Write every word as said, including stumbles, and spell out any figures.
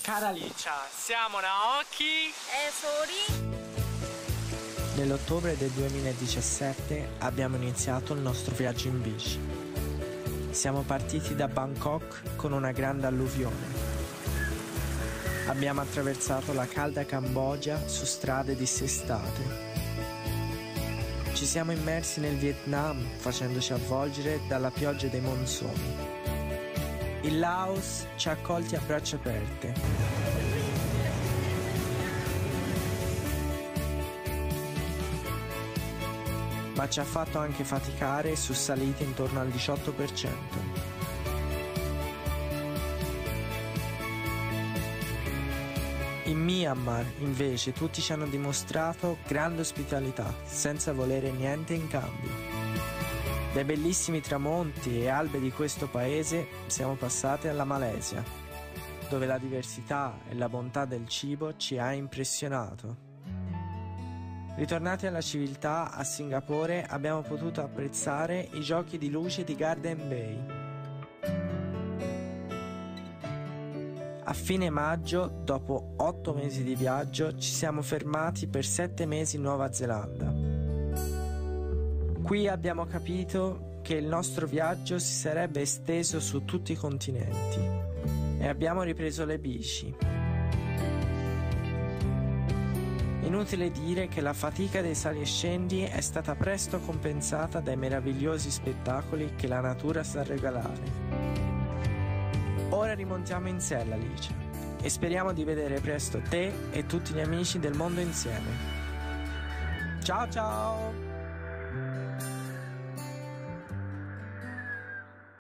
Cara Alicia, siamo Naoki e Sori. Nell'ottobre del duemiladiciassette abbiamo iniziato il nostro viaggio in bici. Siamo partiti da Bangkok con una grande alluvione. Abbiamo attraversato la calda Cambogia su strade dissestate. Ci siamo immersi nel Vietnam facendoci avvolgere dalla pioggia dei monsoni. Il Laos ci ha accolti a braccia aperte. Ma ci ha fatto anche faticare su salite intorno al diciotto per cento. In Myanmar, invece, tutti ci hanno dimostrato grande ospitalità, senza volere niente in cambio. Dai bellissimi tramonti e albe di questo paese siamo passati alla Malesia, dove la diversità e la bontà del cibo ci ha impressionato. Ritornati alla civiltà, a Singapore abbiamo potuto apprezzare i giochi di luce di Garden Bay. A fine maggio, dopo otto mesi di viaggio, ci siamo fermati per sette mesi in Nuova Zelanda. Qui abbiamo capito che il nostro viaggio si sarebbe esteso su tutti i continenti e abbiamo ripreso le bici. Inutile dire che la fatica dei sali e scendi è stata presto compensata dai meravigliosi spettacoli che la natura sa regalare. Ora rimontiamo in sella, Alicia, e speriamo di vedere presto te e tutti gli amici del mondo insieme. Ciao ciao!